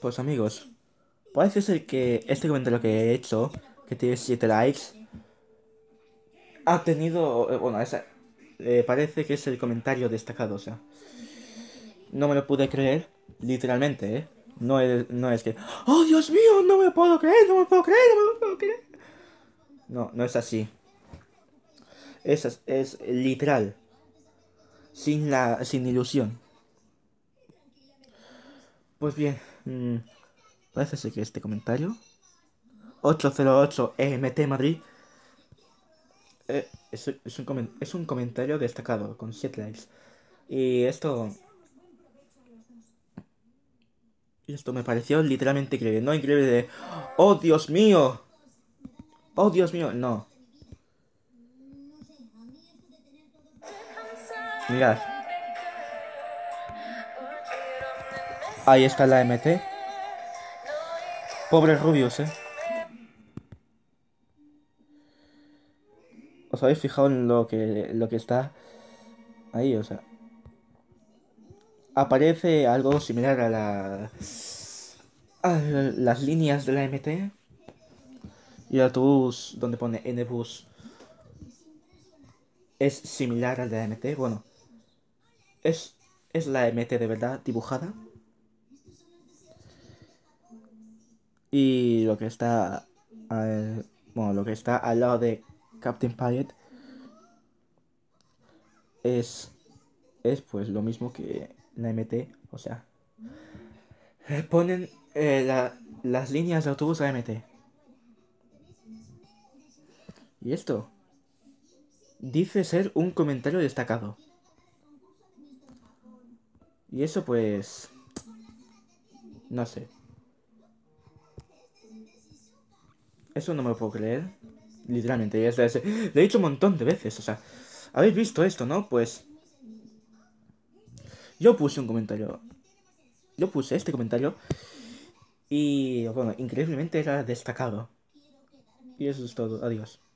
Pues amigos, parece ser que este comentario que he hecho, que tiene 7 likes, ha tenido, bueno, parece que es el comentario destacado, o sea, no me lo pude creer, literalmente, ¿eh? No es que, ¡oh, Dios mío! No me puedo creer, no me puedo creer, no me puedo creer. No, no es así. Es literal, sin ilusión. Pues bien, parece ser que este comentario, 808 EMT Madrid, es un comentario destacado, con 7 likes. Y esto me pareció literalmente increíble. No increíble de, ¡oh, Dios mío! ¡Oh, Dios mío! No. Mirad, ahí está la MT. Pobre Rubius, ¿eh? ¿Os habéis fijado en lo que está ahí? O sea, aparece algo similar a las líneas de la MT. Y el autobús donde pone N-Bus es similar al de la MT. Bueno, es, es la MT de verdad dibujada. Y lo que está, bueno, lo que está al lado de Captain Pilot es, es pues lo mismo que la MT. O sea, ponen las líneas de autobús a MT. Y esto dice ser un comentario destacado. Y eso pues, no sé. Eso no me lo puedo creer. Literalmente, lo he dicho un montón de veces. O sea, habéis visto esto, ¿no? Pues yo puse un comentario. Yo puse este comentario y, bueno, increíblemente era destacado. Y eso es todo. Adiós.